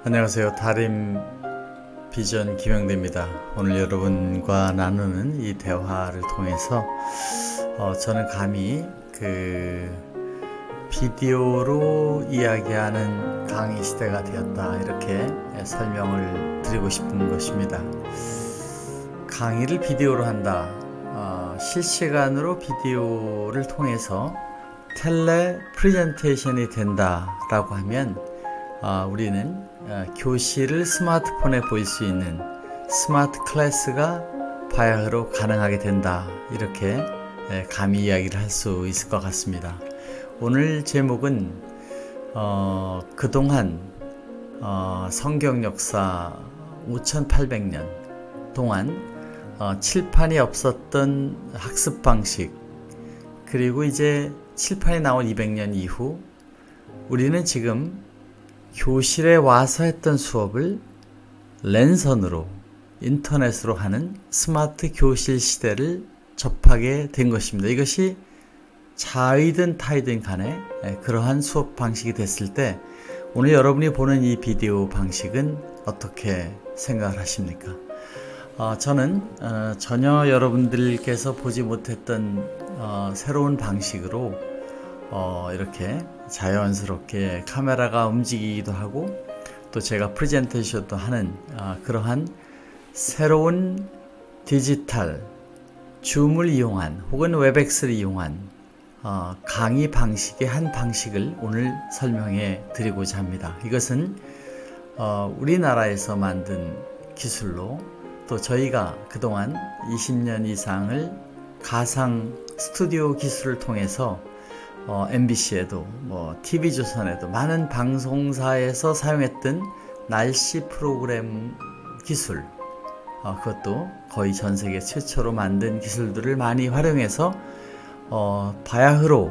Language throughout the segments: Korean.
안녕하세요. 다림 비전 김영대입니다. 오늘 여러분과 나누는 이 대화를 통해서 저는 감히 비디오로 이야기하는 강의 시대가 되었다, 이렇게 설명을 드리고 싶은 것입니다. 강의를 비디오로 한다, 실시간으로 비디오를 통해서 텔레 프레젠테이션이 된다 라고 하면 우리는 교실을 스마트폰에 볼 수 있는 스마트 클래스가 바야흐로 가능하게 된다, 이렇게 감히 이야기를 할 수 있을 것 같습니다. 오늘 제목은 그동안 성경 역사 5800년 동안 칠판이 없었던 학습 방식, 그리고 이제 칠판이 나온 200년 이후 우리는 지금 교실에 와서 했던 수업을 랜선으로, 인터넷으로 하는 스마트 교실 시대를 접하게 된 것입니다. 이것이 자의든 타의든 간에 그러한 수업 방식이 됐을 때 오늘 여러분이 보는 이 비디오 방식은 어떻게 생각을 하십니까? 저는 전혀 여러분들께서 보지 못했던 새로운 방식으로 이렇게 자연스럽게 카메라가 움직이기도 하고 또 제가 프레젠테이션도 하는 그러한 새로운 디지털 줌을 이용한 혹은 웹엑스를 이용한 강의 방식의 한 방식을 오늘 설명해 드리고자 합니다. 이것은 우리나라에서 만든 기술로, 또 저희가 그동안 20년 이상을 가상 스튜디오 기술을 통해서 MBC에도 TV조선에도 많은 방송사에서 사용했던 날씨 프로그램 기술, 그것도 거의 전 세계 최초로 만든 기술들을 많이 활용해서 바야흐로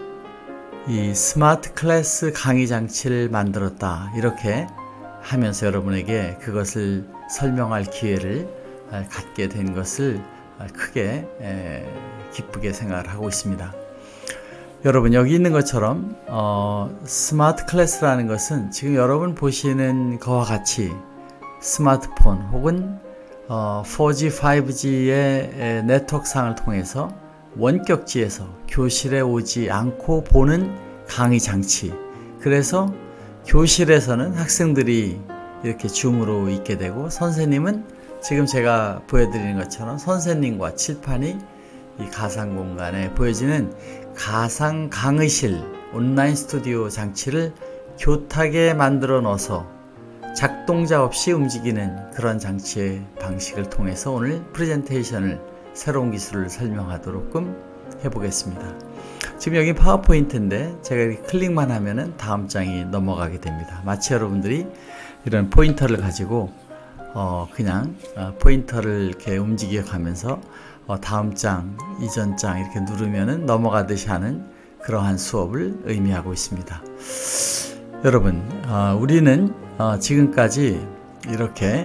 이 스마트 클래스 강의 장치를 만들었다, 이렇게 하면서 여러분에게 그것을 설명할 기회를 갖게 된 것을 크게 기쁘게 생각을 하고 있습니다. 여러분, 여기 있는 것처럼 스마트 클래스라는 것은 지금 여러분 보시는 것과 같이 스마트폰 혹은 4G, 5G의 네트워크상을 통해서 원격지에서 교실에 오지 않고 보는 강의 장치, 그래서 교실에서는 학생들이 이렇게 줌으로 있게 되고 선생님은 지금 제가 보여드리는 것처럼 선생님과 칠판이 이 가상 공간에 보여지는 가상 강의실 온라인 스튜디오 장치를 교탁에 만들어 넣어서 작동자 없이 움직이는 그런 장치의 방식을 통해서 오늘 프레젠테이션을, 새로운 기술을 설명하도록 해보겠습니다. 지금 여기 파워포인트인데 제가 이렇게 클릭만 하면은 다음 장이 넘어가게 됩니다. 마치 여러분들이 이런 포인터를 가지고 그냥 포인터를 이렇게 움직여 가면서 다음 장, 이전 장 이렇게 누르면은 넘어가듯이 하는 그러한 수업을 의미하고 있습니다. 여러분, 우리는 지금까지 이렇게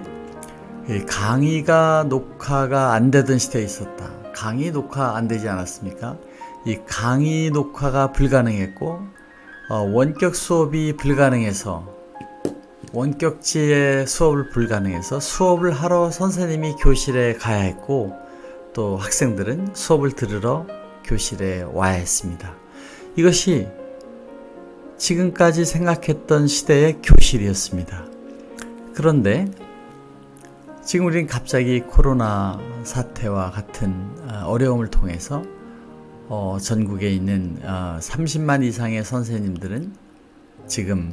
강의가 녹화가 안 되던 시대에 있었다. 강의 녹화 안 되지 않았습니까? 이 강의 녹화가 불가능했고 원격 수업이 불가능해서, 원격지의 수업을 불가능해서 수업을 하러 선생님이 교실에 가야 했고 또 학생들은 수업을 들으러 교실에 와야 했습니다. 이것이 지금까지 생각했던 시대의 교실이었습니다. 그런데 지금 우리는 갑자기 코로나 사태와 같은 어려움을 통해서 전국에 있는 30만 이상의 선생님들은 지금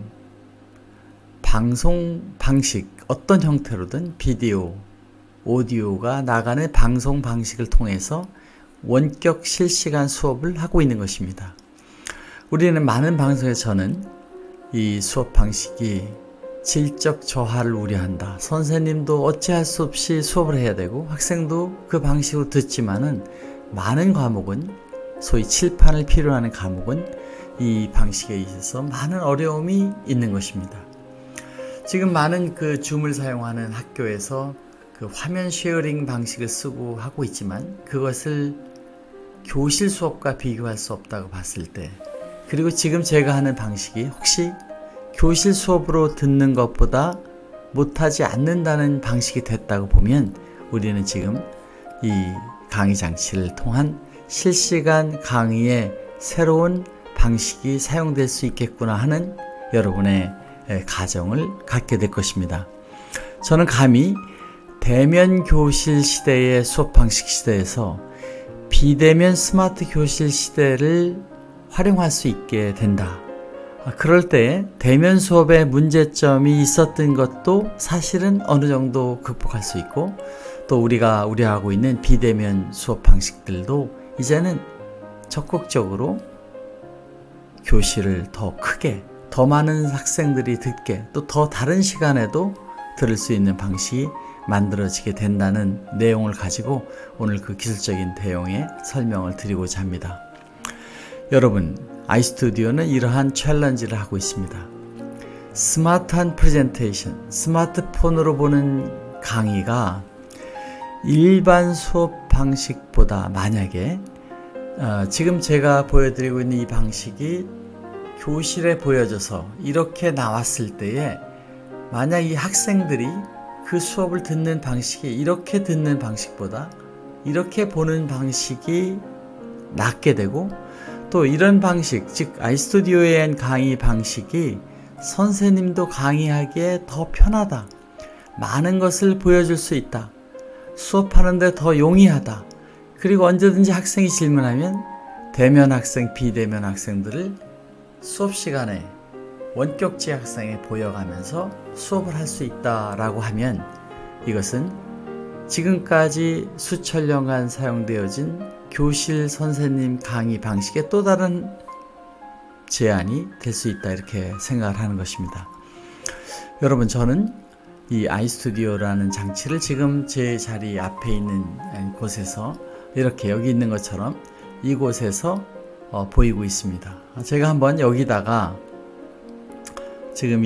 방송 방식, 어떤 형태로든 비디오, 오디오가 나가는 방송 방식을 통해서 원격 실시간 수업을 하고 있는 것입니다. 우리는 많은 방송에서는 이 수업 방식이 질적 저하를 우려한다, 선생님도 어찌할 수 없이 수업을 해야 되고 학생도 그 방식으로 듣지만은 많은 과목은, 소위 칠판을 필요로 하는 과목은 이 방식에 있어서 많은 어려움이 있는 것입니다. 지금 많은 줌을 사용하는 학교에서 화면 쉐어링 방식을 쓰고 하고 있지만 그것을 교실 수업과 비교할 수 없다고 봤을 때, 그리고 지금 제가 하는 방식이 혹시 교실 수업으로 듣는 것보다 못하지 않는다는 방식이 됐다고 보면 우리는 지금 이 강의 장치를 통한 실시간 강의의 새로운 방식이 사용될 수 있겠구나 하는 여러분의 가정을 갖게 될 것입니다. 저는 감히 대면 교실 시대의 수업 방식 시대에서 비대면 스마트 교실 시대를 활용할 수 있게 된다. 그럴 때 대면 수업에 문제점이 있었던 것도 사실은 어느 정도 극복할 수 있고, 또 우리가 우려하고 있는 비대면 수업 방식들도 이제는 적극적으로 교실을 더 크게, 더 많은 학생들이 듣게, 또 더 다른 시간에도 들을 수 있는 방식이 만들어지게 된다는 내용을 가지고 오늘 그 기술적인 대용의 설명을 드리고자 합니다. 여러분, 아이스튜디오는 이러한 챌린지를 하고 있습니다. 스마트한 프레젠테이션, 스마트폰으로 보는 강의가 일반 수업 방식보다 만약에 지금 제가 보여드리고 있는 이 방식이 교실에 보여져서 이렇게 나왔을 때에 만약 이 학생들이 그 수업을 듣는 방식이 이렇게 듣는 방식보다 이렇게 보는 방식이 낫게 되고, 또 이런 방식, 즉 아이스튜디오의 강의 방식이 선생님도 강의하기에 더 편하다, 많은 것을 보여줄 수 있다, 수업하는데 더 용이하다, 그리고 언제든지 학생이 질문하면 대면 학생, 비대면 학생들을 수업 시간에 원격지 학생에 보여가면서 수업을 할 수 있다라고 하면 이것은 지금까지 수천 년간 사용되어진 교실 선생님 강의 방식의 또 다른 제안이 될 수 있다, 이렇게 생각을 하는 것입니다. 여러분, 저는 이 아이스튜디오라는 장치를 지금 제 자리 앞에 있는 곳에서 이렇게 여기 있는 것처럼 이곳에서 보이고 있습니다. 제가 한번 여기다가 지금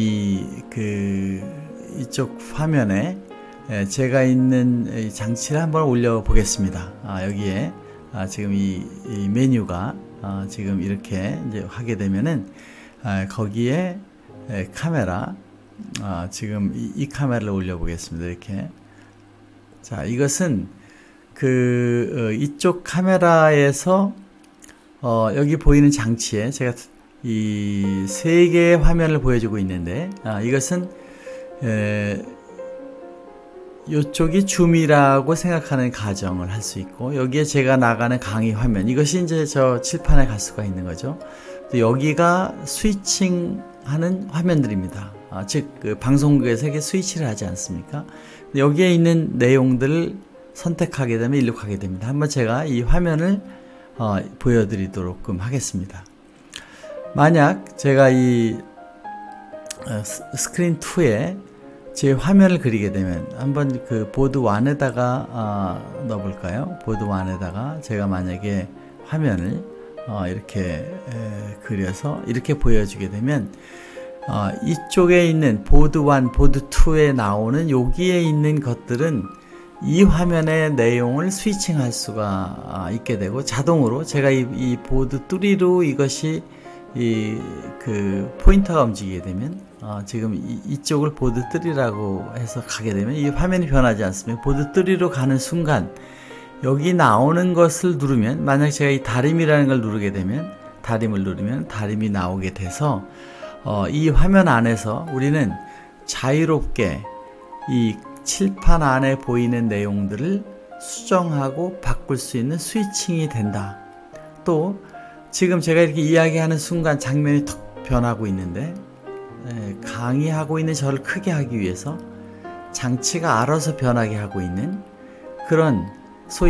이쪽 화면에 제가 있는 이 장치를 한번 올려 보겠습니다. 여기에 지금 이 메뉴가 지금 이렇게 이제 하게 되면은 거기에 카메라, 지금 이 카메라를 올려 보겠습니다. 이렇게. 자, 이것은 이쪽 카메라에서 여기 보이는 장치에 제가 이 세 개의 화면을 보여주고 있는데, 이것은 이쪽이 줌이라고 생각하는 가정을 할 수 있고, 여기에 제가 나가는 강의 화면, 이것이 이제 저 칠판에 갈 수가 있는 거죠. 또 여기가 스위칭 하는 화면들입니다. 즉 방송국에서 이렇게 스위치를 하지 않습니까? 여기에 있는 내용들을 선택하게 되면 일로 가게 됩니다. 한번 제가 이 화면을 보여드리도록 하겠습니다. 만약 제가 이 스크린 2에 제 화면을 그리게 되면 한번 그 보드 1에다가 넣어볼까요? 보드 1에다가 제가 만약에 화면을 이렇게 그려서 이렇게 보여주게 되면 이쪽에 있는 보드 1, 보드 2에 나오는 여기에 있는 것들은 이 화면의 내용을 스위칭할 수가 있게 되고, 자동으로 제가 이 보드 3로 이것이 포인터가 움직이게 되면 지금 이쪽을 보드 3라고 해서 가게 되면 이 화면이 변하지 않습니다. 보드 3로 가는 순간 여기 나오는 것을 누르면, 만약 제가 이 다림이라는 걸 누르게 되면, 다림을 누르면 다림이 나오게 돼서 이 화면 안에서 우리는 자유롭게 이 칠판 안에 보이는 내용들을 수정하고 바꿀 수 있는 스위칭이 된다. 또 지금 제가 이렇게 이야기하는 순간 장면이 턱 변하고 있는데, 강의하고 있는 저를 크게 하기 위해서 장치가 알아서 변하게 하고 있는 그런 소위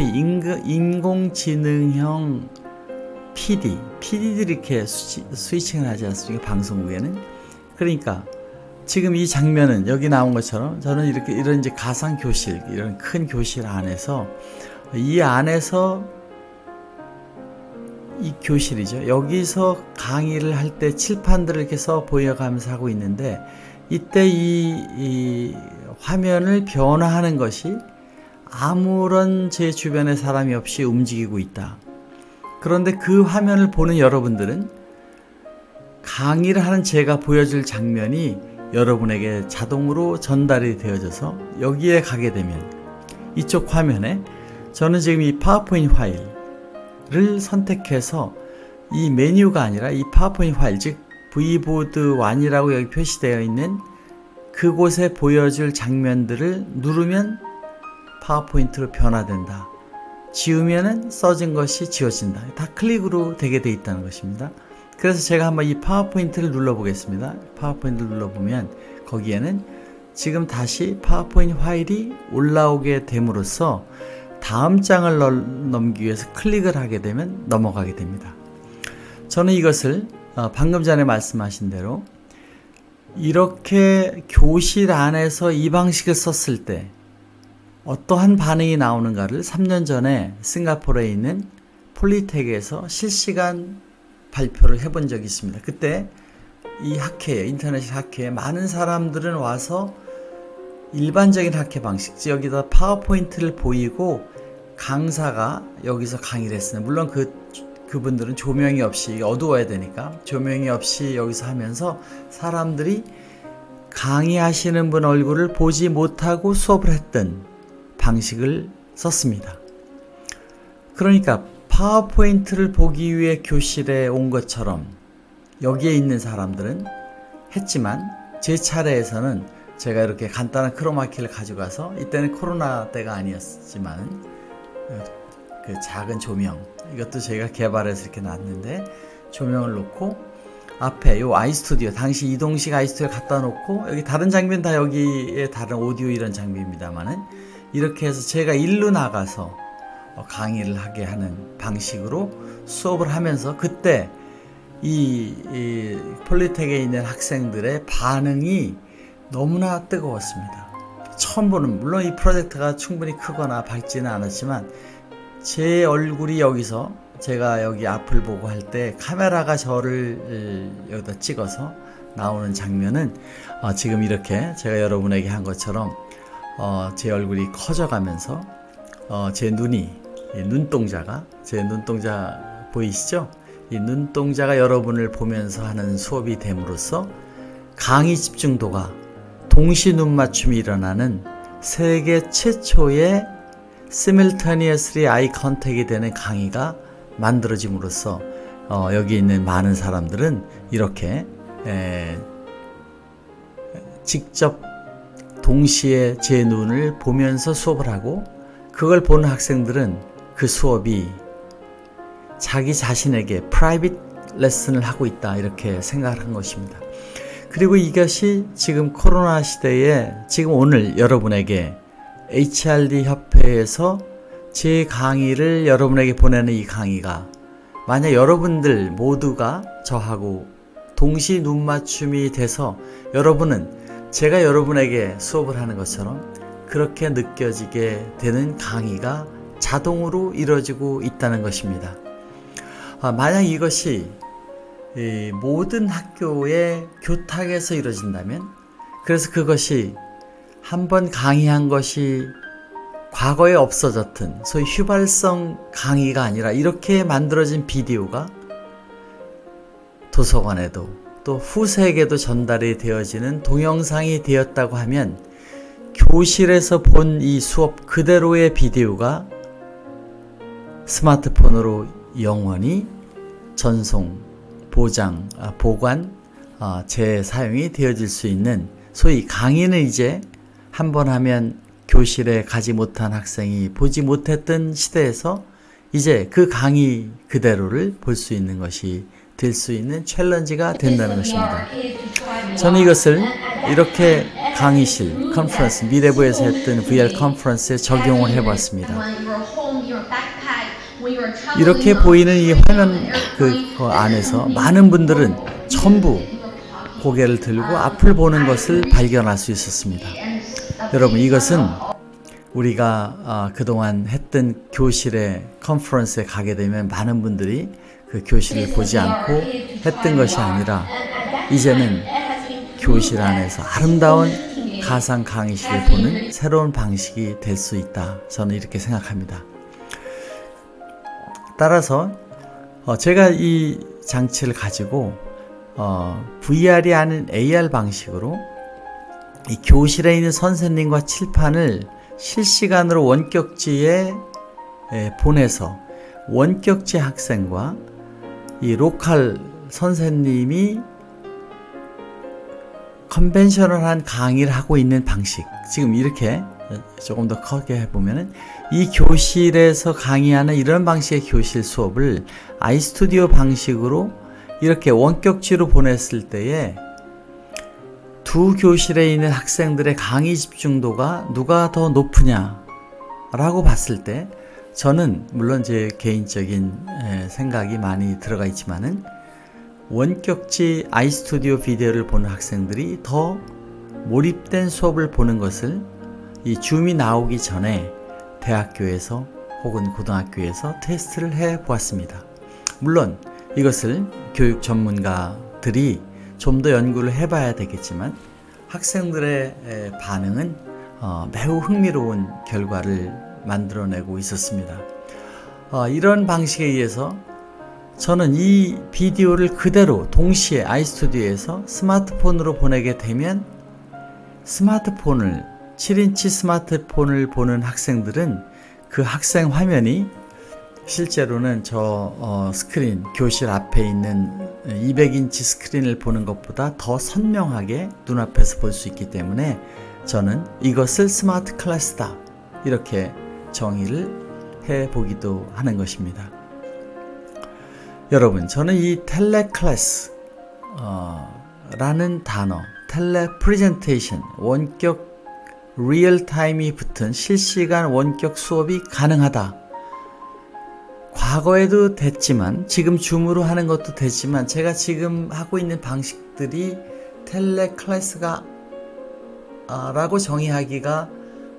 인공지능형 PD들이 이렇게 스위칭을 하지 않습니까? 방송국에는. 그러니까 지금 이 장면은 여기 나온 것처럼 저는 이런 이제 가상 교실, 이런 큰 교실 안에서 이 안에서 이 교실이죠. 여기서 강의를 할 때 칠판들을 이렇게 써 보여가면서 하고 있는데, 이때 이 화면을 변화하는 것이 아무런 제 주변에 사람이 없이 움직이고 있다. 그런데 그 화면을 보는 여러분들은 강의를 하는 제가 보여줄 장면이 여러분에게 자동으로 전달이 되어져서 여기에 가게 되면 이쪽 화면에 저는 지금 이 파워포인트 파일을 선택해서 이 메뉴가 아니라 이 파워포인트 파일, 즉 V보드 1이라고 여기 표시되어 있는 그곳에 보여줄 장면들을 누르면 파워포인트로 변화된다. 지우면은 써진 것이 지워진다. 다 클릭으로 되게 돼 있다는 것입니다. 그래서 제가 한번 이 파워포인트를 눌러보겠습니다. 파워포인트를 눌러보면 거기에는 지금 다시 파워포인트 파일이 올라오게 됨으로써 다음 장을 넘기기 위해서 클릭을 하게 되면 넘어가게 됩니다. 저는 이것을 방금 전에 말씀하신 대로 이렇게 교실 안에서 이 방식을 썼을 때 어떠한 반응이 나오는가를 3년 전에 싱가포르에 있는 폴리텍에서 실시간 발표를 해본 적이 있습니다. 그때 이 학회에, 인터넷 학회에 많은 사람들은 와서 일반적인 학회 방식, 여기다 파워포인트를 보이고 강사가 여기서 강의를 했습니다. 물론 그분들은 조명이 없이, 어두워야 되니까 조명이 없이 여기서 하면서 사람들이 강의하시는 분 얼굴을 보지 못하고 수업을 했던 방식을 썼습니다. 그러니까 파워포인트를 보기 위해 교실에 온 것처럼 여기에 있는 사람들은 했지만 제 차례에서는 제가 이렇게 간단한 크로마키를 가져가서, 이때는 코로나 때가 아니었지만 그 작은 조명, 이것도 제가 개발해서 이렇게 놨는데 조명을 놓고 앞에 요 아이스튜디오, 당시 이동식 아이스튜디오 갖다 놓고, 여기 다른 장비는 다 여기에 다른 오디오 이런 장비입니다만은 이렇게 해서 제가 일로 나가서 강의를 하게 하는 방식으로 수업을 하면서 그때 이 폴리텍에 있는 학생들의 반응이 너무나 뜨거웠습니다. 처음 보는, 물론 이 프로젝트가 충분히 크거나 밝지는 않았지만 제 얼굴이 여기서, 제가 여기 앞을 보고 할 때 카메라가 저를 여기다 찍어서 나오는 장면은 지금 이렇게 제가 여러분에게 한 것처럼 제 얼굴이 커져가면서 제 눈이, 눈동자가, 제 눈동자 보이시죠? 이 눈동자가 여러분을 보면서 하는 수업이 됨으로써 강의 집중도가, 동시 눈맞춤이 일어나는 세계 최초의 simultaneously eye contact이 되는 강의가 만들어짐으로써 여기 있는 많은 사람들은 이렇게 직접 동시에 제 눈을 보면서 수업을 하고, 그걸 보는 학생들은 그 수업이 자기 자신에게 프라이빗 레슨을 하고 있다, 이렇게 생각을 한 것입니다. 그리고 이것이 지금 코로나 시대에 지금 오늘 여러분에게 HRD 협회에서 제 강의를 여러분에게 보내는 이 강의가, 만약 여러분들 모두가 저하고 동시 눈맞춤이 돼서 여러분은 제가 여러분에게 수업을 하는 것처럼 그렇게 느껴지게 되는 강의가 자동으로 이루어지고 있다는 것입니다. 만약 이것이 모든 학교의 교탁에서 이루어진다면, 그래서 그것이 한번 강의한 것이 과거에 없어졌던 소위 휘발성 강의가 아니라 이렇게 만들어진 비디오가 도서관에도 또 후세에게도 전달이 되어지는 동영상이 되었다고 하면, 교실에서 본 이 수업 그대로의 비디오가 스마트폰으로 영원히 전송, 보관, 재사용이 되어질 수 있는, 소위 강의는 이제 한번 하면 교실에 가지 못한 학생이 보지 못했던 시대에서 이제 그 강의 그대로를 볼 수 있는 것이 될 수 있는 챌린지가 된다는 것입니다. 저는 이것을 이렇게 강의실, 컨퍼런스, 미래부에서 했던 VR 컨퍼런스에 적용을 해봤습니다. 이렇게 보이는 이 화면 그 안에서 많은 분들은 전부 고개를 들고 앞을 보는 것을 발견할 수 있었습니다. 여러분, 이것은 우리가 그동안 했던 교실에, 컨퍼런스에 가게 되면 많은 분들이 그 교실을 보지 않고 했던 것이 아니라 이제는 교실 안에서 아름다운 가상 강의실을 보는 새로운 방식이 될 수 있다, 저는 이렇게 생각합니다. 따라서 제가 이 장치를 가지고 VR이 아닌 AR 방식으로 이 교실에 있는 선생님과 칠판을 실시간으로 원격지에 보내서 원격지 학생과 이 로컬 선생님이 컨벤셔널한 강의를 하고 있는 방식, 지금 이렇게 조금 더 크게 해보면은 이 교실에서 강의하는 이런 방식의 교실 수업을 아이스튜디오 방식으로 이렇게 원격지로 보냈을 때에 두 교실에 있는 학생들의 강의 집중도가 누가 더 높으냐 라고 봤을 때 저는 물론 제 개인적인 생각이 많이 들어가 있지만은 원격지 아이스튜디오 비디오를 보는 학생들이 더 몰입된 수업을 보는 것을 이 줌이 나오기 전에 대학교에서 혹은 고등학교에서 테스트를 해 보았습니다. 물론 이것을 교육 전문가들이 좀 더 연구를 해봐야 되겠지만 학생들의 반응은 매우 흥미로운 결과를 만들어내고 있었습니다. 이런 방식에 의해서 저는 이 비디오를 그대로 동시에 아이스튜디오에서 스마트폰으로 보내게 되면 스마트폰을 7인치 스마트폰을 보는 학생들은 그 학생 화면이 실제로는 저 스크린, 교실 앞에 있는 200인치 스크린을 보는 것보다 더 선명하게 눈앞에서 볼 수 있기 때문에 저는 이것을 스마트 클래스다 이렇게 정의를 해보기도 하는 것입니다. 여러분, 저는 이 텔레클래스 라는 단어, 텔레프레젠테이션, 원격 리얼타임이 붙은 실시간 원격 수업이 가능하다. 과거에도 됐지만 지금 줌으로 하는 것도 됐지만 제가 지금 하고 있는 방식들이 텔레클래스가 라고 정의하기가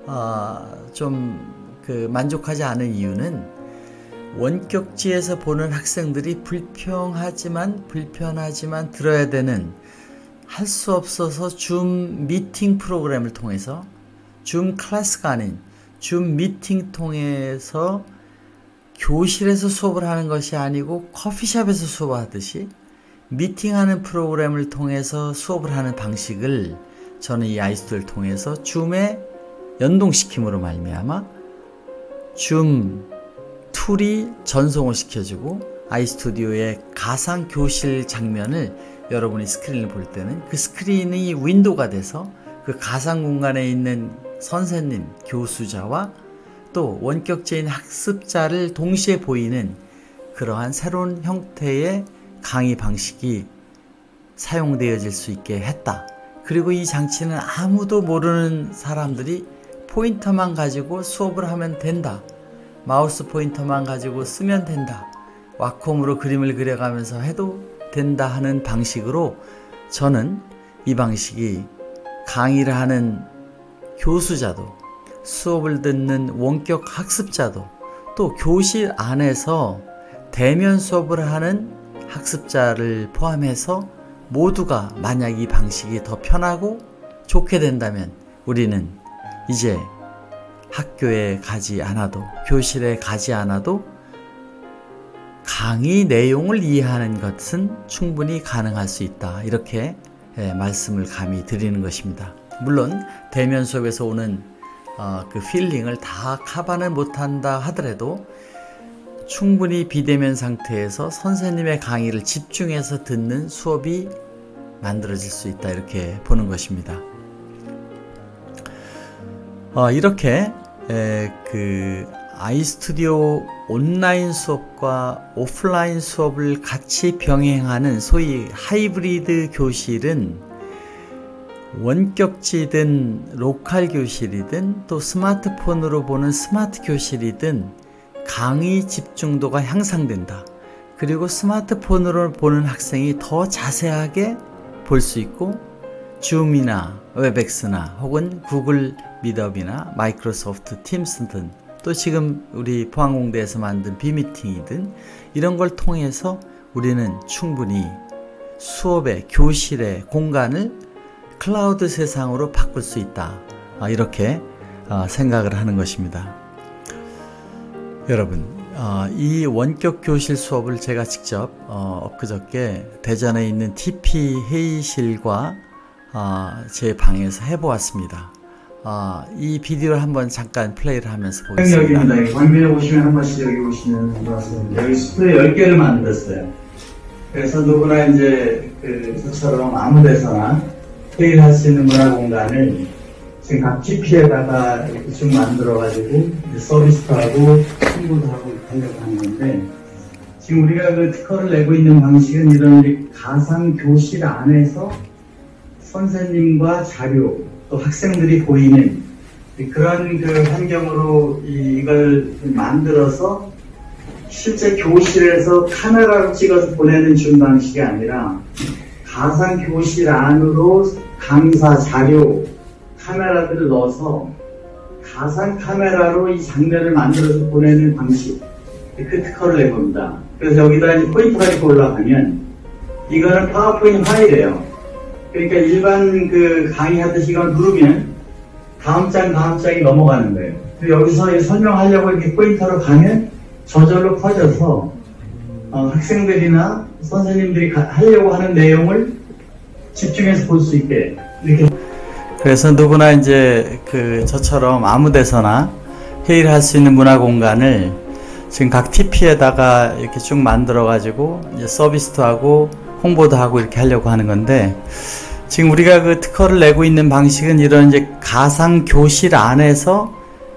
좀 만족하지 않은 이유는 원격지에서 보는 학생들이 불편하지만 들어야 되는 할 수 없어서 줌 미팅 프로그램을 통해서 줌 클래스가 아닌 줌 미팅 통해서 교실에서 수업을 하는 것이 아니고 커피숍에서 수업하듯이 미팅하는 프로그램을 통해서 수업을 하는 방식을 저는 이 아이스튜디오를 통해서 줌에 연동시킴으로 말미암아 줌 툴이 전송을 시켜주고 아이스튜디오의 가상 교실 장면을 여러분이 스크린을 볼 때는 그 스크린이 윈도우가 돼서 그 가상 공간에 있는 선생님, 교수자와 또 원격제인 학습자를 동시에 보이는 그러한 새로운 형태의 강의 방식이 사용되어질 수 있게 했다. 그리고 이 장치는 아무도 모르는 사람들이 포인터만 가지고 수업을 하면 된다. 마우스 포인터만 가지고 쓰면 된다. 와콤으로 그림을 그려가면서 해도 된다 하는 방식으로 저는 이 방식이 강의를 하는 교수자도 수업을 듣는 원격 학습자도 또 교실 안에서 대면 수업을 하는 학습자를 포함해서 모두가 만약 이 방식이 더 편하고 좋게 된다면 우리는 이제 학교에 가지 않아도 교실에 가지 않아도 강의 내용을 이해하는 것은 충분히 가능할 수 있다. 이렇게 말씀을 감히 드리는 것입니다. 물론 대면 수업에서 오는 그 필링을 다 커버는 못한다 하더라도 충분히 비대면 상태에서 선생님의 강의를 집중해서 듣는 수업이 만들어질 수 있다. 이렇게 보는 것입니다. 이렇게 그 아이스튜디오 온라인 수업과 오프라인 수업을 같이 병행하는 소위 하이브리드 교실은 원격지든 로컬 교실이든 또 스마트폰으로 보는 스마트 교실이든 강의 집중도가 향상된다. 그리고 스마트폰으로 보는 학생이 더 자세하게 볼 수 있고 줌이나 웹엑스나 혹은 구글 미트업이나 마이크로소프트 팀스든 또 지금 우리 포항공대에서 만든 비미팅이든 이런 걸 통해서 우리는 충분히 수업의 교실의 공간을 클라우드 세상으로 바꿀 수 있다. 이렇게 생각을 하는 것입니다. 여러분, 이 원격 교실 수업을 제가 직접 엊그저께 대전에 있는 TP 회의실과 제 방에서 해보았습니다. 이 비디오를 한번 잠깐 플레이를 하면서 보겠습니다. 여기입니다. 방면에 오시면 한 번씩 여기 오시면 들어왔습니다. 여기 스프레이 10개를 만들었어요. 그래서 누구나 이제 저처럼 아무 데서나 회의를 할 수 있는 문화 공간을 지금 각 TP에다가 이렇게 쭉 만들어가지고 서비스도 하고 홍보도 하고 하려고 하는 건데, 지금 우리가 그 특허를 내고 있는 방식은 이런 가상 교실 안에서 선생님과 자료 또 학생들이 보이는 그런 그 환경으로 이걸 만들어서 실제 교실에서 카메라로 찍어서 보내는 준 방식이 아니라 가상 교실 안으로 강사 자료 카메라들을 넣어서 가상 카메라로 이 장면을 만들어서 보내는 방식, 그 특허를 내봅니다. 그래서 여기다 이제 포인터가 이렇게 올라가면 이거는 파워포인트 파일이에요. 그러니까 일반 그 강의하듯이 이걸 누르면 다음 장이 넘어가는 거예요. 그리고 여기서 설명하려고 이렇게 포인터로 가면 저절로 퍼져서 학생들이나 선생님들이 하려고 하는 내용을 집중해서 볼 수 있게 이렇게. 그래서 누구나 이제 저처럼 아무 데서나 회의를 할 수 있는 문화 공간을 지금 각 TP에다가 이렇게 쭉 만들어 가지고 이제 서비스도 하고 홍보도 하고 이렇게 하려고 하는 건데, 지금 우리가 그 특허를 내고 있는 방식은 이런 이제 가상 교실 안에서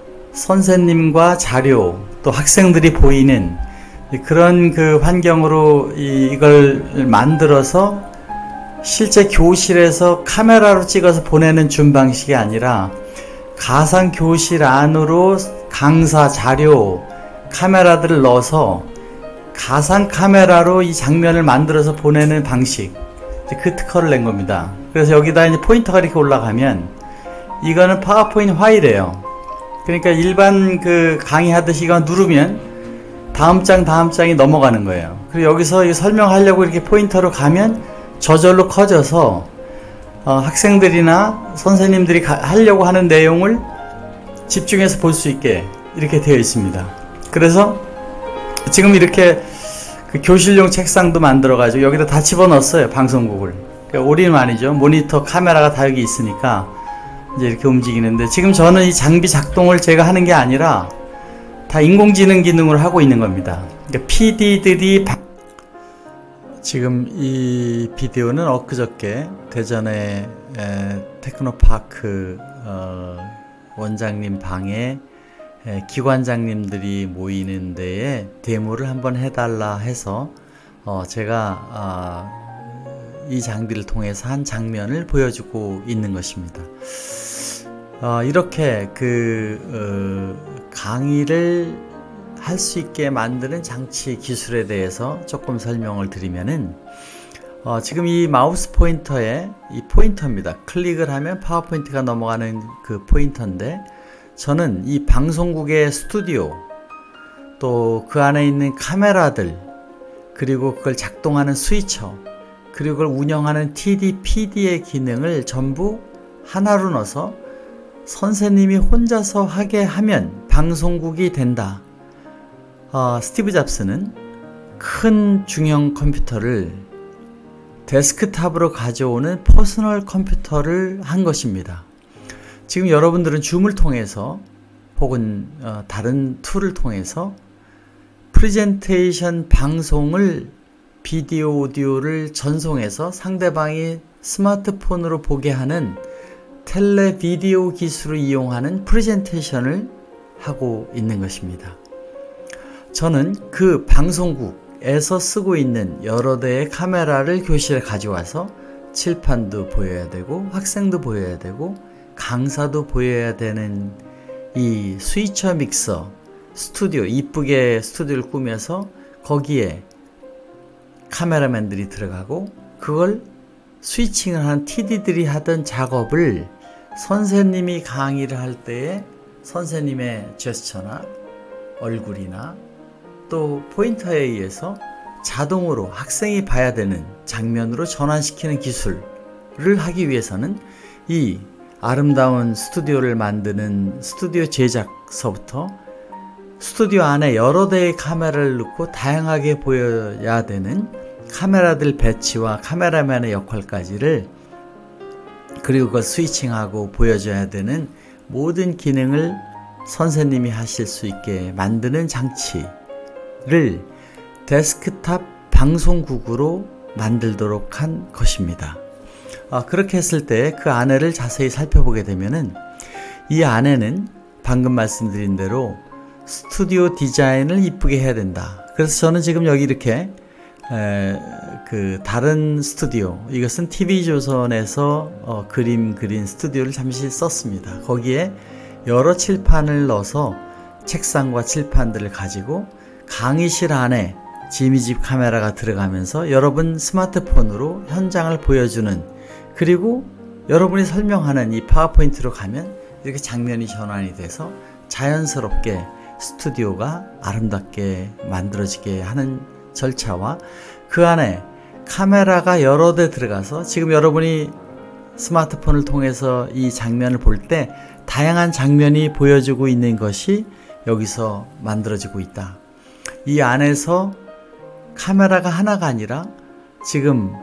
선생님과 자료 또 학생들이 보이는 그런 그 환경으로 이걸 만들어서 실제 교실에서 카메라로 찍어서 보내는 준 방식이 아니라 가상 교실 안으로 강사 자료 카메라들을 넣어서 가상 카메라로 이 장면을 만들어서 보내는 방식, 그 특허를 낸 겁니다. 그래서 여기다 이제 포인터가 이렇게 올라가면 이거는 파워포인트 파일이에요. 그러니까 일반 그 강의하듯이 이거 누르면 다음 장이 넘어가는 거예요. 그리고 여기서 설명하려고 이렇게 포인터로 가면 저절로 커져서 학생들이나 선생님들이 하려고 하는 내용을 집중해서 볼 수 있게 이렇게 되어 있습니다. 그래서 지금 이렇게 그 교실용 책상도 만들어가지고 여기다 다 집어넣었어요. 방송국을. 그러니까 올인원이죠. 모니터, 카메라가 다 여기 있으니까 이제 이렇게 움직이는데, 지금 저는 이 장비 작동을 제가 하는 게 아니라 다 인공지능 기능으로 하고 있는 겁니다. 그러니까 PD들이 지금 이 비디오는 엊그저께 대전의 테크노파크 원장님 방에 기관장님들이 모이는 데에 데모를 한번 해달라 해서 제가 이 장비를 통해서 한 장면을 보여주고 있는 것입니다. 이렇게 강의를 할 수 있게 만드는 장치 기술에 대해서 조금 설명을 드리면은, 지금 이 마우스 포인터에 이 포인터입니다. 클릭을 하면 파워포인트가 넘어가는 그 포인터인데, 저는 이 방송국의 스튜디오 또 그 안에 있는 카메라들, 그리고 그걸 작동하는 스위처, 그리고 그걸 운영하는 TD, PD의 기능을 전부 하나로 넣어서 선생님이 혼자서 하게 하면 방송국이 된다. 스티브 잡스는 큰 중형 컴퓨터를 데스크탑으로 가져오는 퍼스널 컴퓨터를 한 것입니다. 지금 여러분들은 줌을 통해서 혹은 다른 툴을 통해서 프레젠테이션 방송을 비디오 오디오를 전송해서 상대방이 스마트폰으로 보게 하는 텔레 비디오 기술을 이용하는 프레젠테이션을 하고 있는 것입니다. 저는 그 방송국에서 쓰고 있는 여러 대의 카메라를 교실에 가져와서 칠판도 보여야 되고 학생도 보여야 되고 강사도 보여야 되는 이 스위처 믹서 스튜디오, 이쁘게 스튜디오를 꾸며서 거기에 카메라맨들이 들어가고 그걸 스위칭을 한 TD들이 하던 작업을 선생님이 강의를 할 때에 선생님의 제스처나 얼굴이나 또 포인터에 의해서 자동으로 학생이 봐야 되는 장면으로 전환시키는 기술을 하기 위해서는 이 아름다운 스튜디오를 만드는 스튜디오 제작서부터 스튜디오 안에 여러 대의 카메라를 넣고 다양하게 보여야 되는 카메라들 배치와 카메라맨의 역할까지를, 그리고 그걸 스위칭하고 보여줘야 되는 모든 기능을 선생님이 하실 수 있게 만드는 장치를 데스크탑 방송국으로 만들도록 한 것입니다. 그렇게 했을 때 그 안에를 자세히 살펴보게 되면은 이 안에는 방금 말씀드린 대로 스튜디오 디자인을 이쁘게 해야 된다. 그래서 저는 지금 여기 이렇게 다른 스튜디오, 이것은 TV조선에서 그림 그린 스튜디오를 잠시 썼습니다. 거기에 여러 칠판을 넣어서 책상과 칠판들을 가지고 강의실 안에 지미집 카메라가 들어가면서 여러분 스마트폰으로 현장을 보여주는, 그리고 여러분이 설명하는 이 파워포인트로 가면 이렇게 장면이 전환이 돼서 자연스럽게 스튜디오가 아름답게 만들어지게 하는 절차와 그 안에 카메라가 여러 대 들어가서 지금 여러분이 스마트폰을 통해서 이 장면을 볼 때 다양한 장면이 보여지고 있는 것이 여기서 만들어지고 있다. 이 안에서 카메라가 하나가 아니라 지금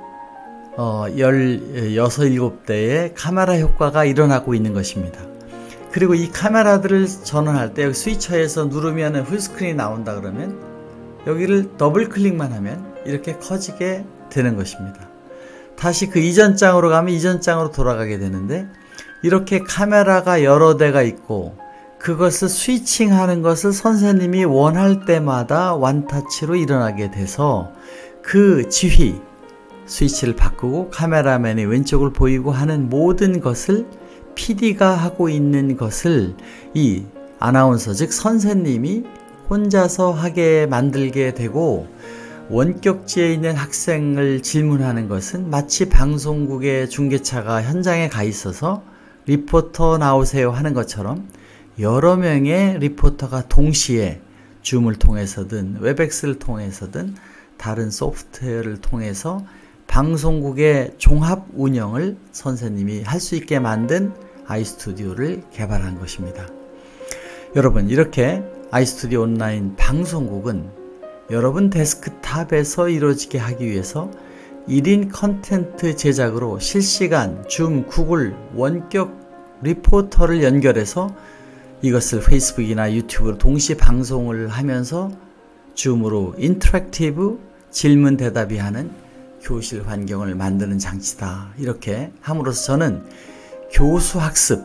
16, 17대의 카메라 효과가 일어나고 있는 것입니다. 그리고 이 카메라들을 전원할 때 여기 스위처에서 누르면 풀스크린이 나온다 그러면 여기를 더블 클릭만 하면 이렇게 커지게 되는 것입니다. 다시 그 이전 장으로 가면 이전 장으로 돌아가게 되는데, 이렇게 카메라가 여러 대가 있고 그것을 스위칭하는 것을 선생님이 원할 때마다 원타치로 일어나게 돼서 그 지휘, 스위치를 바꾸고 카메라맨이 왼쪽을 보이고 하는 모든 것을 PD가 하고 있는 것을 이 아나운서, 즉 선생님이 혼자서 하게 만들게 되고, 원격지에 있는 학생을 질문하는 것은 마치 방송국의 중계차가 현장에 가 있어서 리포터 나오세요 하는 것처럼 여러 명의 리포터가 동시에 줌을 통해서든 웹엑스를 통해서든 다른 소프트웨어를 통해서 방송국의 종합 운영을 선생님이 할 수 있게 만든 아이스튜디오를 개발한 것입니다. 여러분, 이렇게 아이스튜디오 온라인 방송국은 여러분 데스크탑에서 이루어지게 하기 위해서 1인 컨텐츠 제작으로 실시간 줌, 구글 원격 리포터를 연결해서 이것을 페이스북이나 유튜브로 동시 방송을 하면서 줌으로 인터랙티브 질문 대답이 하는 교실 환경을 만드는 장치다. 이렇게 함으로써 저는 교수 학습,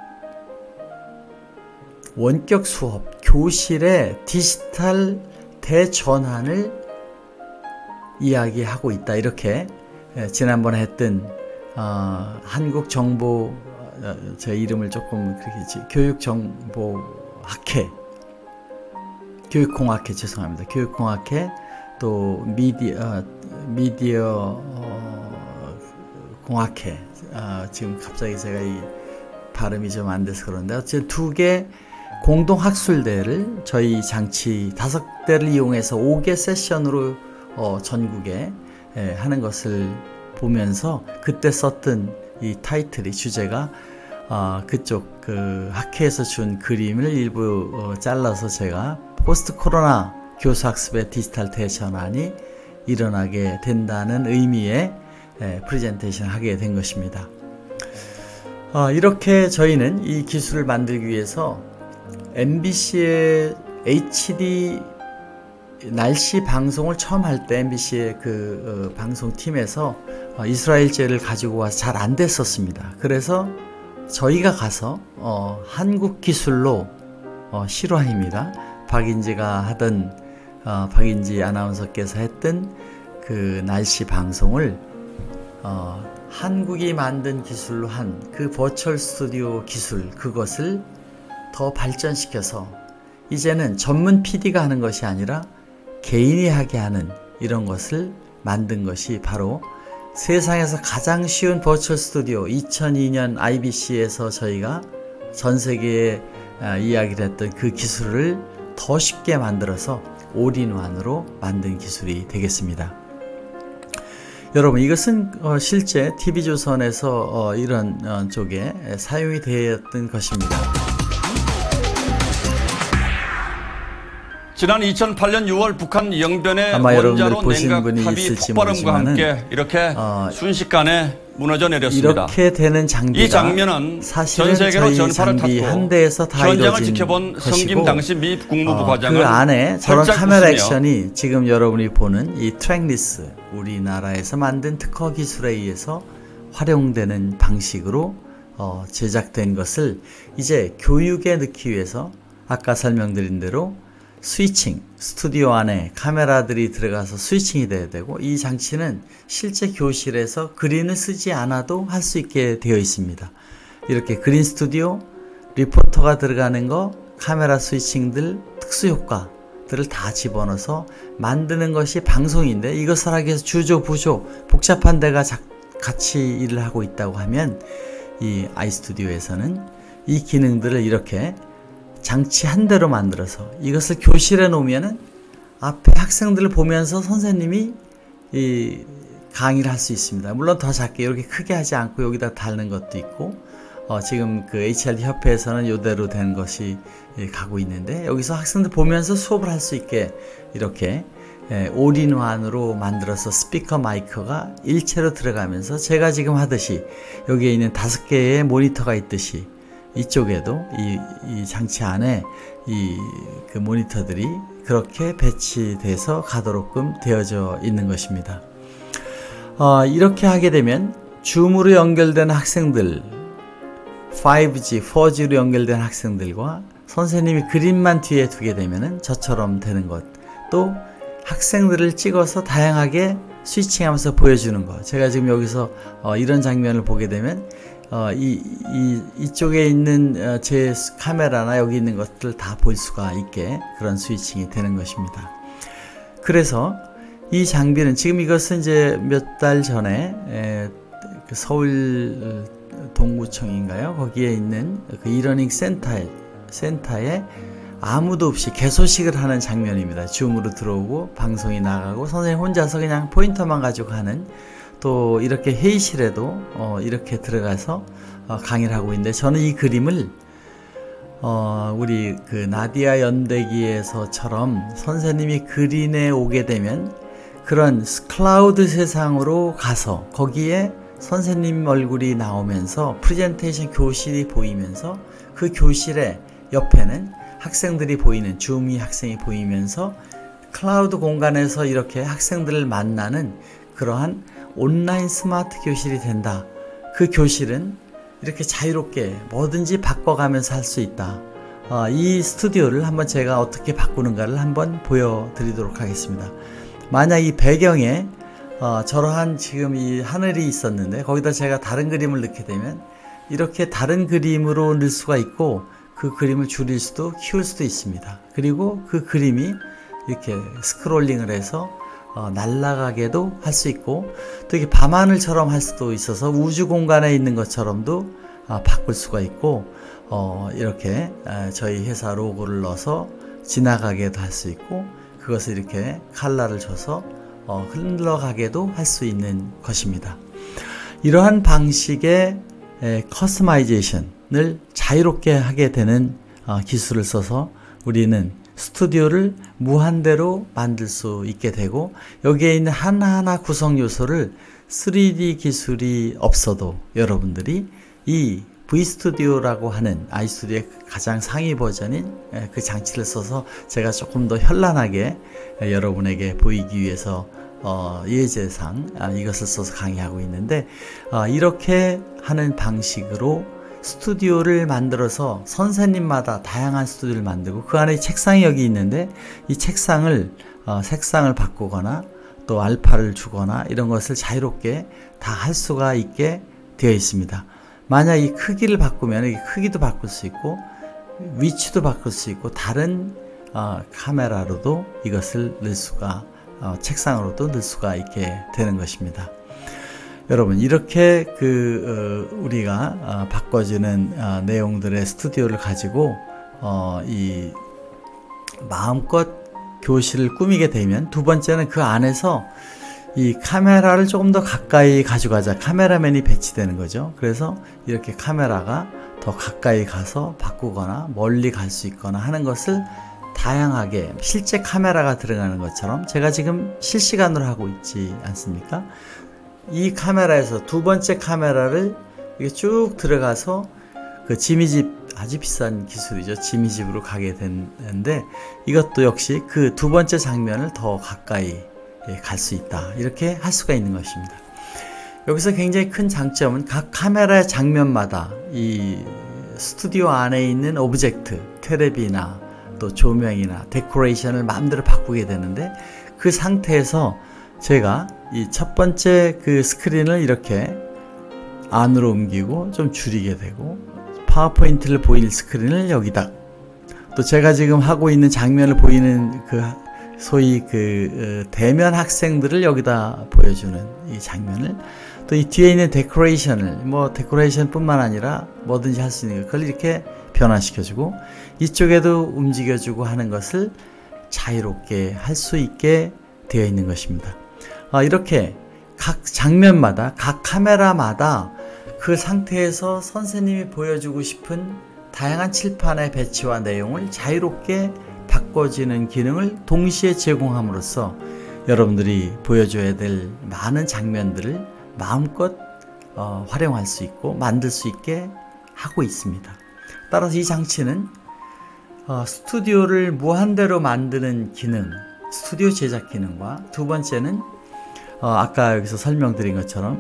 원격 수업, 교실의 디지털 대전환을 이야기하고 있다. 이렇게 지난번에 했던 한국정보, 제 이름을 조금 그렇게 교육정보학회, 교육공학회, 죄송합니다. 교육공학회, 또 미디어 공학회, 지금 갑자기 제가 이 발음이 좀 안 돼서 그런데 어쨌든 두 개 공동 학술대를 저희 장치 5대를 이용해서 5개 세션으로 전국에 하는 것을 보면서 그때 썼던 이 타이틀이, 주제가 그쪽 그 학회에서 준 그림을 일부 잘라서 제가 포스트 코로나 교수학습의 디지털 대전환이 일어나게 된다는 의미의 프레젠테이션을 하게 된 것입니다. 이렇게 저희는 이 기술을 만들기 위해서 MBC의 HD 날씨 방송을 처음 할 때 MBC의 그 방송팀에서 이스라엘제를 가지고 와서 잘 안 됐었습니다. 그래서 저희가 가서 한국 기술로 실화입니다. 박인지가 하던 박인지 아나운서께서 했던 그 날씨 방송을 한국이 만든 기술로 한 그 버추얼 스튜디오 기술, 그것을 더 발전시켜서 이제는 전문 PD가 하는 것이 아니라 개인이 하게 하는 이런 것을 만든 것이 바로 세상에서 가장 쉬운 버추얼 스튜디오, 2002년 IBC에서 저희가 전 세계에 이야기를 했던 그 기술을 더 쉽게 만들어서 올인원으로 만든 기술이 되겠습니다. 여러분, 이것은 실제 TV조선에서 이런 쪽에 사용이 되었던 것입니다. 지난 2008년 6월 북한 영변의 아마 여러분들 원자로 보신 냉각 분이 탑이 있을지 폭발음과 모르지만은 함께 이렇게 순식간에 무너져 내렸습니다. 이렇게 되는 장비가 이 장면은 사실은 전 세계로 저희 전파를 장비 탔고 한 대에서 다 현장을 이루어진 지켜본 성김 것이고 당시 미 국무부 과장은 그 안에 저런 활짝 카메라 웃으며 액션이 지금 여러분이 보는 이 트랙리스, 우리나라에서 만든 특허 기술에 의해서 활용되는 방식으로 제작된 것을 이제 교육에 넣기 위해서 아까 설명드린 대로 스위칭, 스튜디오 안에 카메라들이 들어가서 스위칭이 돼야 되고, 이 장치는 실제 교실에서 그린을 쓰지 않아도 할 수 있게 되어 있습니다. 이렇게 그린 스튜디오, 리포터가 들어가는 거, 카메라 스위칭들, 특수 효과들을 다 집어넣어서 만드는 것이 방송인데, 이것을 하기 위해서 주조, 부조, 복잡한 데가 같이 일을 하고 있다고 하면 이 아이스튜디오에서는 이 기능들을 이렇게 장치 한 대로 만들어서 이것을 교실에 놓으면은 앞에 학생들을 보면서 선생님이 이 강의를 할 수 있습니다. 물론 더 작게 이렇게 크게 하지 않고 여기다 달는 것도 있고, 지금 그 HRD 협회에서는 이대로 된 것이 가고 있는데, 여기서 학생들 보면서 수업을 할 수 있게 이렇게 올인원으로 만들어서 스피커 마이크가 일체로 들어가면서 제가 지금 하듯이 여기에 있는 5개의 모니터가 있듯이 이쪽에도 이 장치 안에 그 모니터들이 그렇게 배치돼서 가도록끔 되어져 있는 것입니다. 이렇게 하게 되면 줌으로 연결된 학생들, 5G, 4G로 연결된 학생들과 선생님이 그림만 뒤에 두게 되면은 저처럼 되는 것, 또 학생들을 찍어서 다양하게 스위칭하면서 보여주는 것. 제가 지금 여기서 이런 장면을 보게 되면 이쪽에 있는 제 카메라나 여기 있는 것들 다 볼 수가 있게 그런 스위칭이 되는 것입니다. 그래서 이 장비는 지금 이것은 이제 몇 달 전에 그 서울 동구청인가요? 거기에 있는 그 이러닝 센터에 아무도 없이 개소식을 하는 장면입니다. 줌으로 들어오고 방송이 나가고 선생님 혼자서 그냥 포인터만 가지고 하는, 또 이렇게 회의실에도 이렇게 들어가서 강의를 하고 있는데, 저는 이 그림을 우리 그 나디아 연대기에서처럼 선생님이 그린에 오게 되면 그런 클라우드 세상으로 가서 거기에 선생님 얼굴이 나오면서 프레젠테이션 교실이 보이면서 그 교실의 옆에는 학생들이 보이는, 줌이 학생이 보이면서 클라우드 공간에서 이렇게 학생들을 만나는 그러한 온라인 스마트 교실이 된다. 그 교실은 이렇게 자유롭게 뭐든지 바꿔가면서 할 수 있다. 이 스튜디오를 한번 제가 어떻게 바꾸는가를 한번 보여드리도록 하겠습니다. 만약 이 배경에 저러한 지금 이 하늘이 있었는데 거기다 제가 다른 그림을 넣게 되면 이렇게 다른 그림으로 넣을 수가 있고, 그 그림을 줄일 수도 키울 수도 있습니다. 그리고 그 그림이 이렇게 스크롤링을 해서 날아가게도 할 수 있고, 또 이게 밤하늘처럼 할 수도 있어서 우주 공간에 있는 것처럼도 바꿀 수가 있고, 이렇게 저희 회사 로고를 넣어서 지나가게도 할 수 있고, 그것을 이렇게 컬러를 줘서 흘러가게도 할 수 있는 것입니다. 이러한 방식의 커스터마이제이션을 자유롭게 하게 되는 기술을 써서 우리는 스튜디오를 무한대로 만들 수 있게 되고, 여기에 있는 하나하나 구성 요소를 3D 기술이 없어도 여러분들이 이 V스튜디오라고 하는 아이스튜디오의 가장 상위 버전인 그 장치를 써서 제가 조금 더 현란하게 여러분에게 보이기 위해서 예제상 이것을 써서 강의하고 있는데, 이렇게 하는 방식으로 스튜디오를 만들어서 선생님마다 다양한 스튜디오를 만들고, 그 안에 책상이 여기 있는데 이 책상을 색상을 바꾸거나 또 알파를 주거나 이런 것을 자유롭게 다 할 수가 있게 되어 있습니다. 만약 이 크기를 바꾸면 이 크기도 바꿀 수 있고 위치도 바꿀 수 있고, 다른 카메라로도 이것을 넣을 수가, 책상으로도 넣을 수가 있게 되는 것입니다. 여러분, 이렇게 우리가 바꿔주는 내용들의 스튜디오를 가지고 이 마음껏 교실을 꾸미게 되면, 두 번째는 그 안에서 이 카메라를 조금 더 가까이 가져가자. 카메라맨이 배치되는 거죠. 그래서 이렇게 카메라가 더 가까이 가서 바꾸거나 멀리 갈 수 있거나 하는 것을 다양하게 실제 카메라가 들어가는 것처럼 제가 지금 실시간으로 하고 있지 않습니까? 이 카메라에서 두 번째 카메라를 이렇게 쭉 들어가서 그 지미집, 아주 비싼 기술이죠. 지미집으로 가게 되는데 이것도 역시 그 두 번째 장면을 더 가까이 갈 수 있다. 이렇게 할 수가 있는 것입니다. 여기서 굉장히 큰 장점은 각 카메라의 장면마다 이 스튜디오 안에 있는 오브젝트, 테레비나 또 조명이나 데코레이션을 마음대로 바꾸게 되는데 그 상태에서 제가 이 첫 번째 그 스크린을 이렇게 안으로 옮기고 좀 줄이게 되고 파워포인트를 보일 스크린을 여기다 또 제가 지금 하고 있는 장면을 보이는 그 소위 그 대면 학생들을 여기다 보여주는 이 장면을 또 이 뒤에 있는 데코레이션을 뭐 데코레이션 뿐만 아니라 뭐든지 할 수 있는 그걸 이렇게 변화시켜주고 이쪽에도 움직여주고 하는 것을 자유롭게 할 수 있게 되어 있는 것입니다. 이렇게 각 장면마다 각 카메라마다 그 상태에서 선생님이 보여주고 싶은 다양한 칠판의 배치와 내용을 자유롭게 바꿔지는 기능을 동시에 제공함으로써 여러분들이 보여줘야 될 많은 장면들을 마음껏 활용할 수 있고 만들 수 있게 하고 있습니다. 따라서 이 장치는 스튜디오를 무한대로 만드는 기능, 스튜디오 제작 기능과 두 번째는 아까 여기서 설명드린 것처럼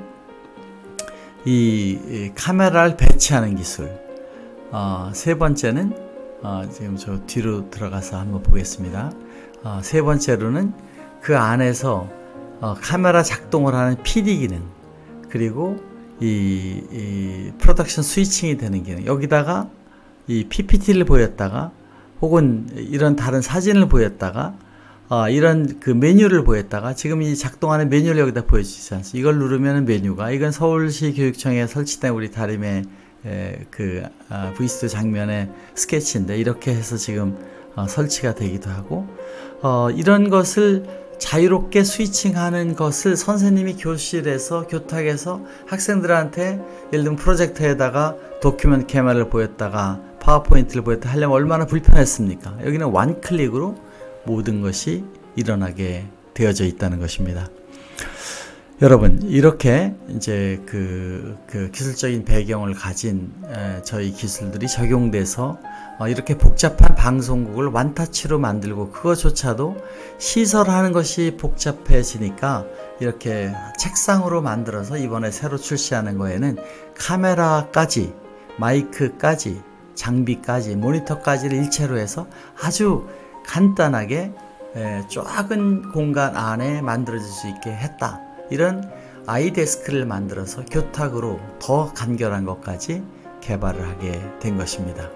이 카메라를 배치하는 기술, 세 번째는 지금 저 뒤로 들어가서 한번 보겠습니다. 세 번째로는 그 안에서 카메라 작동을 하는 PD 기능, 그리고 이 프로덕션 스위칭이 되는 기능, 여기다가 이 PPT를 보였다가 혹은 이런 다른 사진을 보였다가 이런 그 메뉴를 보였다가 지금 이 작동하는 메뉴를 여기다 보여주지 않습니까? 이걸 누르면 메뉴가, 이건 서울시 교육청에 설치된 우리 다림의 그 V스튜디오 장면의 스케치인데 이렇게 해서 지금 설치가 되기도 하고 이런 것을 자유롭게 스위칭하는 것을 선생님이 교실에서 교탁에서 학생들한테 예를 들면 프로젝터에다가 도큐멘트 캐머라를 보였다가 파워포인트를 보였다 하려면 얼마나 불편했습니까? 여기는 원클릭으로 모든 것이 일어나게 되어져 있다는 것입니다. 여러분, 이렇게 이제 그 기술적인 배경을 가진 저희 기술들이 적용돼서 이렇게 복잡한 방송국을 원터치로 만들고 그것조차도 시설하는 것이 복잡해지니까 이렇게 책상으로 만들어서 이번에 새로 출시하는 거에는 카메라까지, 마이크까지, 장비까지, 모니터까지를 일체로 해서 아주 간단하게 작은 공간 안에 만들어질 수 있게 했다. 이런 아이데스크를 만들어서 교탁으로 더 간결한 것까지 개발을 하게 된 것입니다.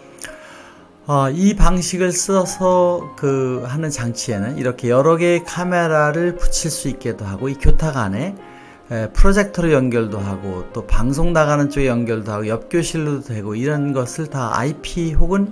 이 방식을 써서 하는 장치에는 이렇게 여러 개의 카메라를 붙일 수 있게도 하고 이 교탁 안에 프로젝터로 연결도 하고 또 방송 나가는 쪽에 연결도 하고 옆 교실로도 되고 이런 것을 다 IP 혹은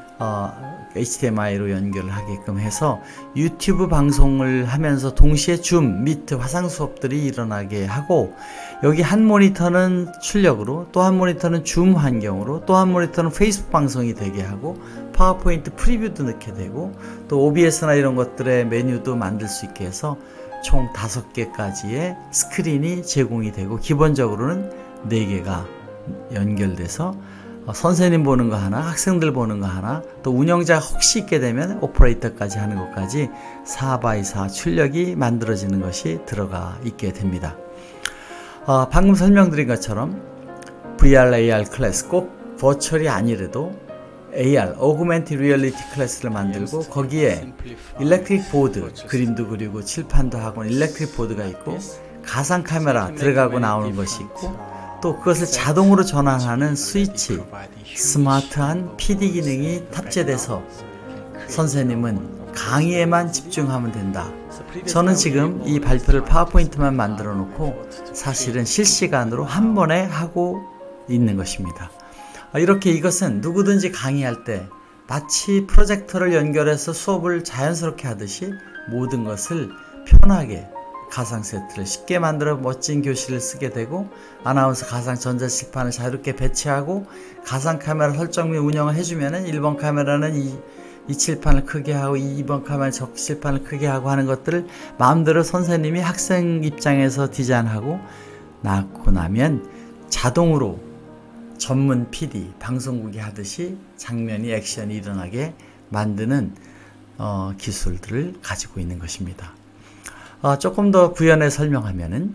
HDMI로 연결을 하게끔 해서 유튜브 방송을 하면서 동시에 줌, 미트, 화상 수업들이 일어나게 하고 여기 한 모니터는 출력으로 또 한 모니터는 줌 환경으로 또 한 모니터는 페이스북 방송이 되게 하고 파워포인트 프리뷰도 넣게 되고 또 OBS나 이런 것들의 메뉴도 만들 수 있게 해서 총 5개까지의 스크린이 제공이 되고 기본적으로는 4개가 연결돼서 선생님 보는 거 하나, 학생들 보는 거 하나, 또 운영자가 혹시 있게 되면 오퍼레이터까지 하는 것까지 4x4 출력이 만들어지는 것이 들어가 있게 됩니다. 방금 설명드린 것처럼 VR, AR 클래스, 꼭 버추얼이 아니래도 AR, Augmented Reality 클래스를 만들고 거기에 일렉트릭 보드, 그림도 그리고 칠판도 하고 일렉트릭 보드가 있고 가상 카메라 들어가고 나오는 것이 있고 또 그것을 자동으로 전환하는 스위치, 스마트한 PD 기능이 탑재돼서 선생님은 강의에만 집중하면 된다. 저는 지금 이 발표를 파워포인트만 만들어 놓고 사실은 실시간으로 한 번에 하고 있는 것입니다. 이렇게 이것은 누구든지 강의할 때 마치 프로젝터를 연결해서 수업을 자연스럽게 하듯이 모든 것을 편하게 가상 세트를 쉽게 만들어 멋진 교실을 쓰게 되고 아나운서 가상 전자칠판을 자유롭게 배치하고 가상 카메라 설정 및 운영을 해주면은 1번 카메라는 이 칠판을 크게 하고 이번 카메라 저 칠판을 크게 하고 하는 것들을 마음대로 선생님이 학생 입장에서 디자인하고 낳고 나면 자동으로 전문 PD, 방송국이 하듯이 장면이 액션이 일어나게 만드는 기술들을 가지고 있는 것입니다. 조금 더 부연해 설명하면은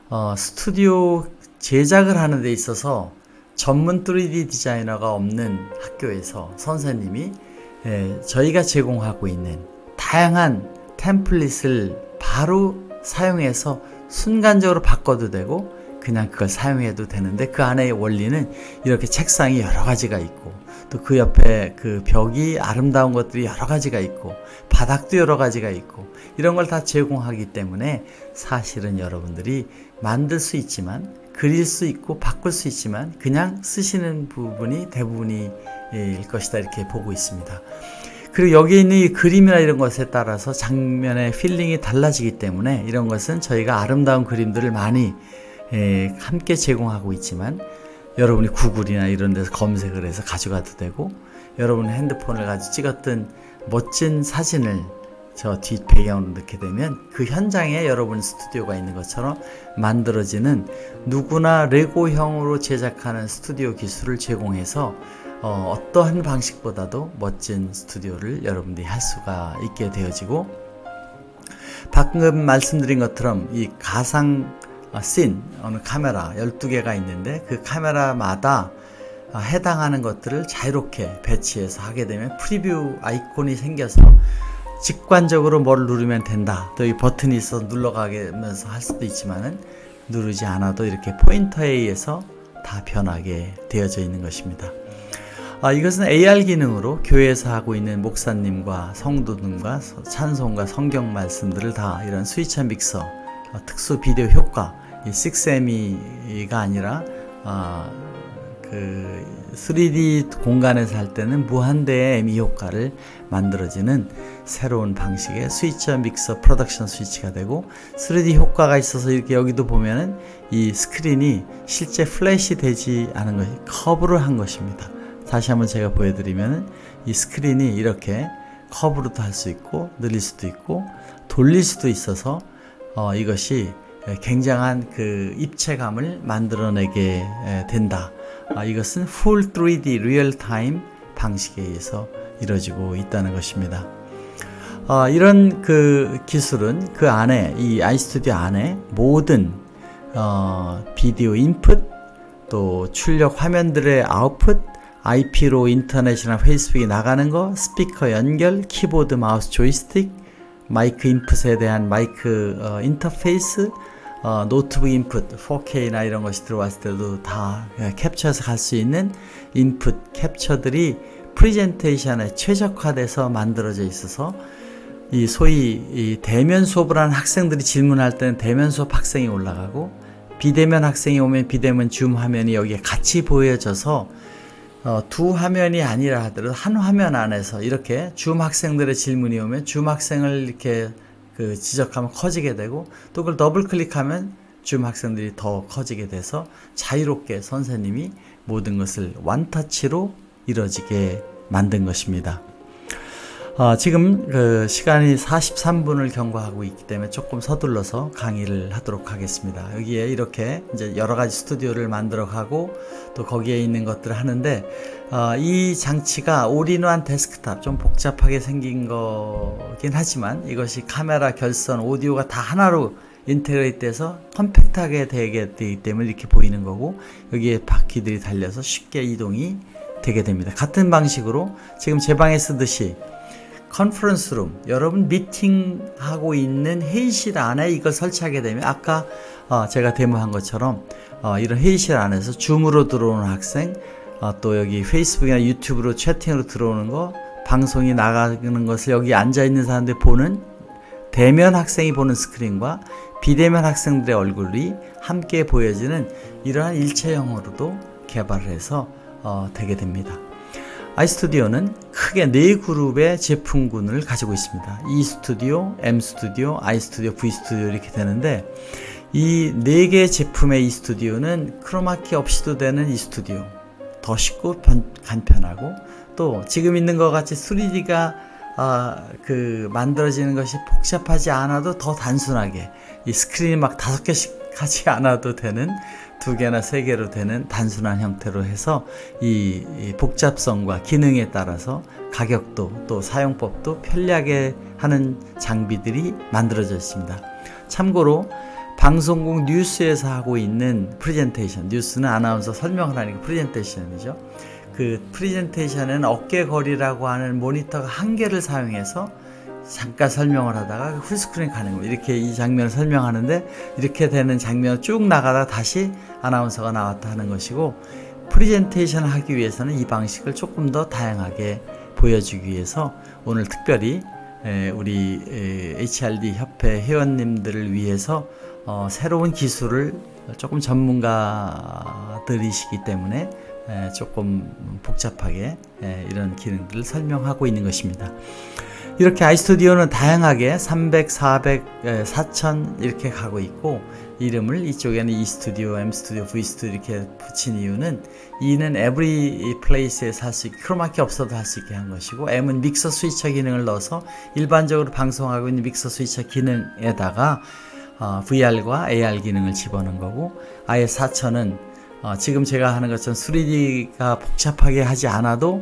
스튜디오 제작을 하는 데 있어서 전문 3D 디자이너가 없는 학교에서 선생님이 저희가 제공하고 있는 다양한 템플릿을 바로 사용해서 순간적으로 바꿔도 되고 그냥 그걸 사용해도 되는데, 그 안의 원리는 이렇게 책상이 여러 가지가 있고 또 그 옆에 그 벽이 아름다운 것들이 여러 가지가 있고 바닥도 여러 가지가 있고 이런 걸 다 제공하기 때문에 사실은 여러분들이 만들 수 있지만, 그릴 수 있고 바꿀 수 있지만 그냥 쓰시는 부분이 대부분일 것이다, 이렇게 보고 있습니다. 그리고 여기 있는 이 그림이나 이런 것에 따라서 장면의 필링이 달라지기 때문에 이런 것은 저희가 아름다운 그림들을 많이 함께 제공하고 있지만, 여러분이 구글이나 이런 데서 검색을 해서 가져가도 되고, 여러분의 핸드폰을 가지고 찍었던 멋진 사진을 저 뒷 배경으로 넣게 되면 그 현장에 여러분 스튜디오가 있는 것처럼 만들어지는, 누구나 레고형으로 제작하는 스튜디오 기술을 제공해서 어떠한 방식보다도 멋진 스튜디오를 여러분들이 할 수가 있게 되어지고, 방금 말씀드린 것처럼 이 가상 씬, 어느 카메라 12개가 있는데 그 카메라마다 해당하는 것들을 자유롭게 배치해서 하게 되면 프리뷰 아이콘이 생겨서 직관적으로 뭘 누르면 된다. 또 이 버튼이 있어서 눌러가면서 할 수도 있지만은 누르지 않아도 이렇게 포인터에 의해서 다 변하게 되어져 있는 것입니다. 이것은 AR 기능으로 교회에서 하고 있는 목사님과 성도님과 찬송과 성경 말씀들을 다 이런 스위처 믹서, 특수 비디오 효과, 이 6M이가 아니라 그 3D 공간에서 할 때는 무한대의 ME 효과를 만들어지는 새로운 방식의 스위처 믹서 프로덕션 스위치가 되고, 3D 효과가 있어서 이렇게 여기도 보면은 이 스크린이 실제 플래시 되지 않은 것이 커브를 한 것입니다. 다시 한번 제가 보여드리면은 이 스크린이 이렇게 커브로도 할 수 있고 늘릴 수도 있고 돌릴 수도 있어서 이것이 굉장한 그 입체감을 만들어내게 된다. 이것은 Full 3D Real Time 방식에 의해서 이루어지고 있다는 것입니다. 이런 그 기술은 그 안에, 이 아이스튜디오 안에 모든 비디오 인풋, 또 출력 화면들의 아웃풋, IP로 인터넷이나 페이스북에 나가는 거, 스피커 연결, 키보드, 마우스, 조이스틱, 마이크 인풋에 대한 마이크 인터페이스, 노트북 인풋 4K나 이런 것이 들어왔을 때도 다 캡처해서 갈 수 있는 인풋 캡처들이 프레젠테이션에 최적화돼서 만들어져 있어서, 이 소위 이 대면 수업을 하는 학생들이 질문할 때는 대면 수업 학생이 올라가고, 비대면 학생이 오면 비대면 줌 화면이 여기에 같이 보여져서 두 화면이 아니라 하더라도 한 화면 안에서 이렇게 줌 학생들의 질문이 오면 줌 학생을 이렇게 그 지적하면 커지게 되고, 또 그걸 더블 클릭하면 줌 학생들이 더 커지게 돼서 자유롭게 선생님이 모든 것을 원터치로 이루어지게 만든 것입니다. 지금 그 시간이 43분을 경과하고 있기 때문에 조금 서둘러서 강의를 하도록 하겠습니다. 여기에 이렇게 이제 여러 가지 스튜디오를 만들어 가고 또 거기에 있는 것들을 하는데, 이 장치가 올인원 데스크탑, 좀 복잡하게 생긴 거긴 하지만 이것이 카메라, 결선, 오디오가 다 하나로 인테그레이트 돼서 컴팩트하게 되게 되기 때문에 이렇게 보이는 거고, 여기에 바퀴들이 달려서 쉽게 이동이 되게 됩니다. 같은 방식으로 지금 제 방에 쓰듯이 컨퍼런스룸, 여러분 미팅하고 있는 회의실 안에 이걸 설치하게 되면 아까 제가 데모한 것처럼 이런 회의실 안에서 줌으로 들어오는 학생, 또 여기 페이스북이나 유튜브로 채팅으로 들어오는 거, 방송이 나가는 것을 여기 앉아있는 사람들이 보는 대면 학생이 보는 스크린과 비대면 학생들의 얼굴이 함께 보여지는 이러한 일체형으로도 개발을 해서 되게 됩니다. 아이스튜디오는 크게 4그룹의 제품군을 가지고 있습니다. E스튜디오, M스튜디오, I스튜디오, V스튜디오 이렇게 되는데, 이 4개의 제품의 e스튜디오는 크로마키 없이도 되는 e스튜디오, 더 쉽고 간편하고, 것도 지금 있는 것 같이 3D가 만들어지는 것이 복잡하지 않아도 더 단순하게 이 스크린이 막 5개씩 하지 않아도 되는 2개나 3개로 되는 단순한 형태로 해서 이 복잡성과 기능에 따라서 가격도 또 사용법도 편리하게 하는 장비들이 만들어져 있습니다. 참고로 방송국 뉴스에서 하고 있는 프레젠테이션, 뉴스는 아나운서 설명을 하니까 프레젠테이션이죠. 그 프레젠테이션에는 어깨거리라고 하는 모니터가 1개를 사용해서 잠깐 설명을 하다가 풀스크린 가는 거예요. 이렇게 이 장면을 설명하는데 이렇게 되는 장면을 쭉 나가다가 다시 아나운서가 나왔다 하는 것이고, 프레젠테이션을 하기 위해서는 이 방식을 조금 더 다양하게 보여주기 위해서 오늘 특별히 우리 HRD 협회 회원님들을 위해서 새로운 기술을 조금 전문가들이시기 때문에 조금 복잡하게 이런 기능들을 설명하고 있는 것입니다. 이렇게 아이스튜디오는 다양하게 300, 400, 4000 이렇게 가고 있고, 이름을 이쪽에는 e스튜디오, m스튜디오, v스튜디오 이렇게 붙인 이유는 E는 every place에서 할 수 있게, 크로마키 없어도 할 수 있게 한 것이고, M은 믹서 스위처 기능을 넣어서 일반적으로 방송하고 있는 믹서 스위처 기능에다가 VR과 AR 기능을 집어넣은 거고, 아예 4000은 지금 제가 하는 것처럼 3D가 복잡하게 하지 않아도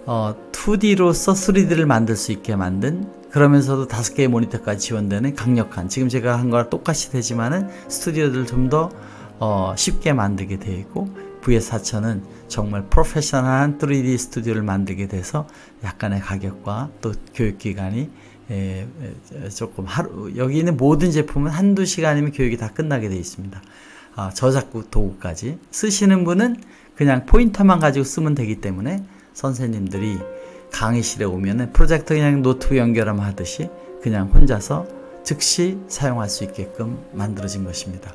2D로서 3D를 만들 수 있게 만든, 그러면서도 5개의 모니터까지 지원되는 강력한, 지금 제가 한 거랑 똑같이 되지만은 스튜디오들을 좀 더 쉽게 만들게 되어 있고, VS4000은 정말 프로페셔널한 3D 스튜디오를 만들게 돼서 약간의 가격과 또 교육기간이 조금 여기 있는 모든 제품은 1~2시간이면 교육이 다 끝나게 되어 있습니다. 저작 도구까지 쓰시는 분은 그냥 포인터만 가지고 쓰면 되기 때문에 선생님들이 강의실에 오면은 프로젝터 그냥 노트북 연결하면 하듯이 그냥 혼자서 즉시 사용할 수 있게끔 만들어진 것입니다.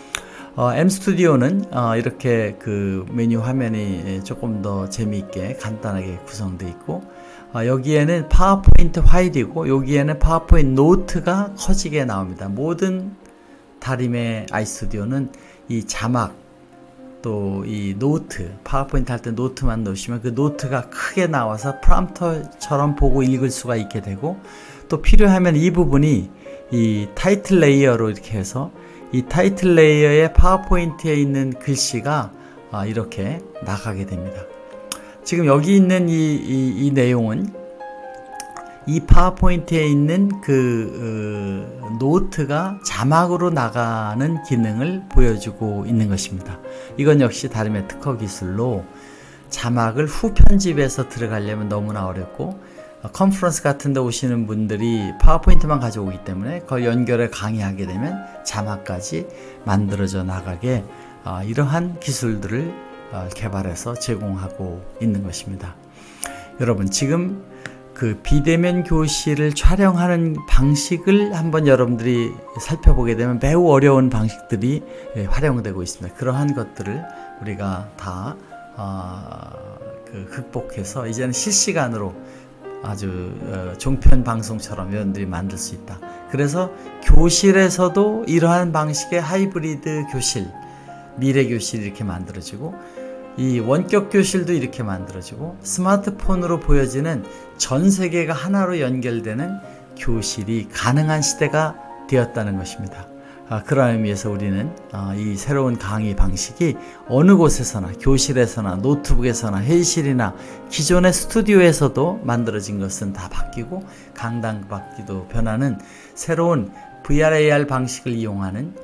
m스튜디오는 이렇게 그 메뉴 화면이 조금 더 재미있게 간단하게 구성되어 있고, 여기에는 파워포인트 파일이고 여기에는 파워포인트 노트가 커지게 나옵니다. 모든 다림의 아이스튜디오는 이 자막 또 이 노트, 파워포인트 할 때 노트만 넣으시면 그 노트가 크게 나와서 프롬프터처럼 보고 읽을 수가 있게 되고, 또 필요하면 이 부분이 이 타이틀 레이어로 이렇게 해서 이 타이틀 레이어의 파워포인트에 있는 글씨가 이렇게 나가게 됩니다. 지금 여기 있는 이 내용은 이 파워포인트에 있는 그 노트가 자막으로 나가는 기능을 보여주고 있는 것입니다. 이건 역시 다름의 특허 기술로 자막을 후 편집해서 들어가려면 너무나 어렵고, 컨퍼런스 같은 데 오시는 분들이 파워포인트만 가져오기 때문에 그걸 연결해 강의하게 되면 자막까지 만들어져 나가게 이러한 기술들을 개발해서 제공하고 있는 것입니다. 여러분, 지금 그 비대면 교실을 촬영하는 방식을 한번 여러분들이 살펴보게 되면 매우 어려운 방식들이 활용되고 있습니다. 그러한 것들을 우리가 다 극복해서 이제는 실시간으로 아주 종편 방송처럼 여러분들이 만들 수 있다. 그래서 교실에서도 이러한 방식의 하이브리드 교실, 미래 교실이 이렇게 만들어지고, 이 원격 교실도 이렇게 만들어지고, 스마트폰으로 보여지는 전 세계가 하나로 연결되는 교실이 가능한 시대가 되었다는 것입니다. 그런 의미에서 우리는 이 새로운 강의 방식이 어느 곳에서나, 교실에서나 노트북에서나 회의실이나 기존의 스튜디오에서도 만들어진 것은 다 바뀌고, 강당 밖도 변하는 새로운 VR, AR 방식을 이용하는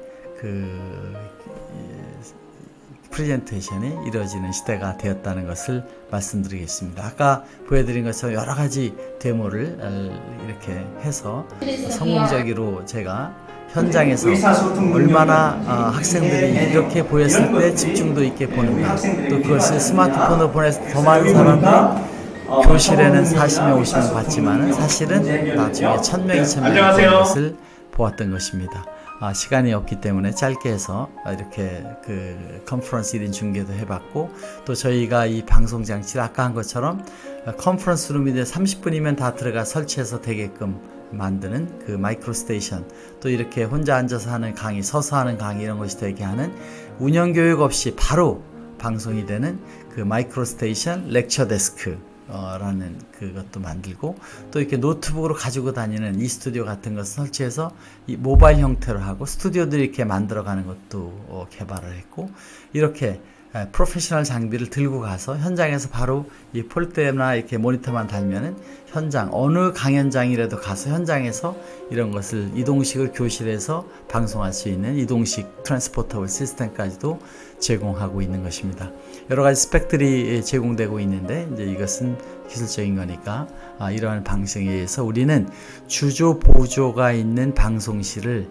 프레젠테이션이 이루어지는 시대가 되었다는 것을 말씀드리겠습니다. 아까 보여드린 것처럼 여러 가지 데모를 이렇게 해서 성공적으로 제가 현장에서 얼마나 학생들이 이렇게 보였을 때 집중도 있게 보는가, 또 그것을 스마트폰으로 보내서 더 많은 사람들이 교실에는 40명, 50명 봤지만 사실은 나중에 1000명, 2000명이 보는 것을 보았던 것입니다. 시간이 없기 때문에 짧게 해서 이렇게 그 컨퍼런스 1인 중계도 해봤고, 또 저희가 이 방송 장치를 아까 한 것처럼 컨퍼런스 룸인데 30분이면 다 들어가 설치해서 되게끔 만드는 그 마이크로 스테이션, 또 이렇게 혼자 앉아서 하는 강의, 서서 하는 강의 이런 것이 되게 하는 운영 교육 없이 바로 방송이 되는 그 마이크로 스테이션 렉처 데스크 라는 그것도 만들고, 또 이렇게 노트북으로 가지고 다니는 이스튜디오 같은 것을 설치해서 이 모바일 형태로 하고, 스튜디오들이 이렇게 만들어가는 것도 개발을 했고, 이렇게 프로페셔널 장비를 들고 가서 현장에서 바로 이 폴대나 이렇게 모니터만 달면은 현장 어느 강연장이라도 가서 현장에서 이런 것을 이동식을 교실에서 방송할 수 있는 이동식 트랜스포터블 시스템까지도 제공하고 있는 것입니다. 여러 가지 스펙들이 제공되고 있는데, 이제 이것은 기술적인 거니까 이러한 방식에 의해서 우리는 주조 보조가 있는 방송실을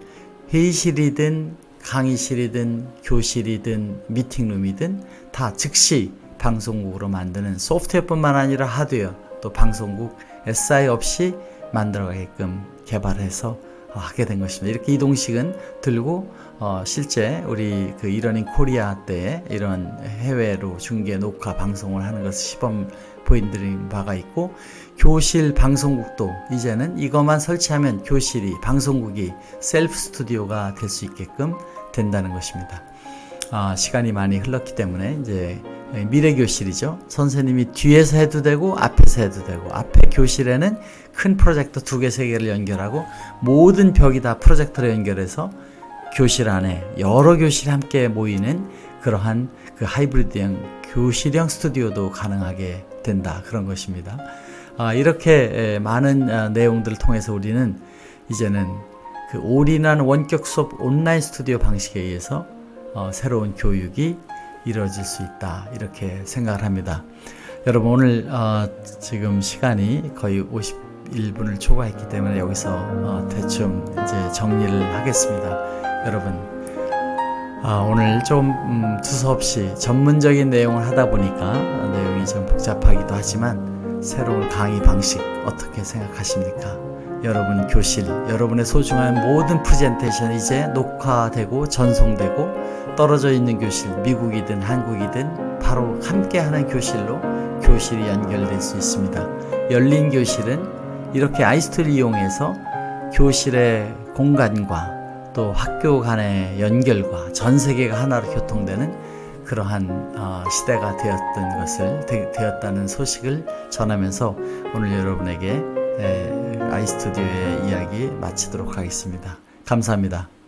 회의실이든 강의실이든 교실이든 미팅룸이든 다 즉시 방송국으로 만드는 소프트웨어뿐만 아니라 하드웨어, 또 방송국 SI 없이 만들어가게끔 개발해서 하게 된 것입니다. 이렇게 이동식은 들고 실제 우리 그 이러닝 코리아 때 이런 해외로 중계 녹화 방송을 하는 것을 시범 보여드린 바가 있고, 교실 방송국도 이제는 이것만 설치하면 교실이 방송국이 셀프 스튜디오가 될 수 있게끔 된다는 것입니다. 시간이 많이 흘렀기 때문에 이제 미래 교실이죠. 선생님이 뒤에서 해도 되고 앞에서 해도 되고, 앞에 교실에는 큰 프로젝터 2개, 3개를 연결하고 모든 벽이 다 프로젝터로 연결해서 교실 안에 여러 교실이 함께 모이는 그러한 그 하이브리드형 교실형 스튜디오도 가능하게 된다, 그런 것입니다. 이렇게 많은 내용들을 통해서 우리는 이제는 그 올인한 원격 수업 온라인 스튜디오 방식에 의해서 새로운 교육이 이루어질 수 있다, 이렇게 생각을 합니다. 여러분, 오늘 지금 시간이 거의 51분을 초과했기 때문에 여기서 대충 이제 정리를 하겠습니다. 여러분, 오늘 좀 두서없이 전문적인 내용을 하다 보니까 내용이 좀 복잡하기도 하지만, 새로운 강의 방식 어떻게 생각하십니까? 여러분 교실, 여러분의 소중한 모든 프레젠테이션이 이제 녹화되고 전송되고, 떨어져 있는 교실, 미국이든 한국이든 바로 함께하는 교실로 교실이 연결될 수 있습니다. 열린 교실은 이렇게 아이스토리를 이용해서 교실의 공간과 또 학교 간의 연결과 전 세계가 하나로 교통되는 그러한 시대가 되었다는 소식을 전하면서 오늘 여러분에게 아이스튜디오의 이야기 마치도록 하겠습니다. 감사합니다.